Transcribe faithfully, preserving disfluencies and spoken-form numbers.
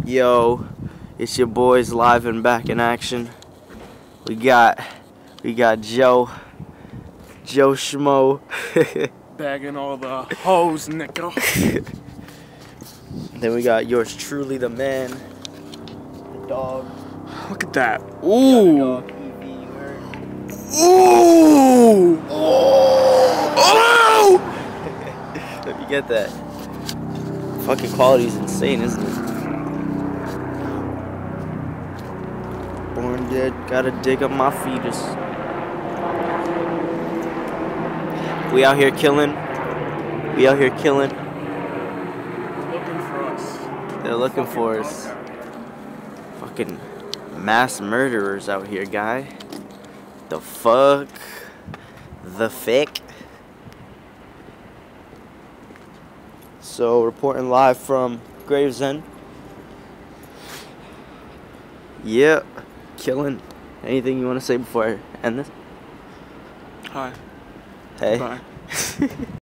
Yo, it's your boys live and back in action. We got, we got Joe, Joe Schmo. Bagging all the hoes, nickel. Then we got yours truly, the man, the dog. Look at that. Ooh. Dog, Evie, you heard? Ooh. Oh. Let me get that. Fucking quality is insane, isn't it? Born dead, gotta dig up my fetus. We out here killing. We out here killing. Looking for us. They're looking for us. Fucking mass murderers out here, guy. The fuck? The fick? So, reporting live from Gravesend. Yep. Killing. Anything you want to say before I end this? Hi. Hey. Bye.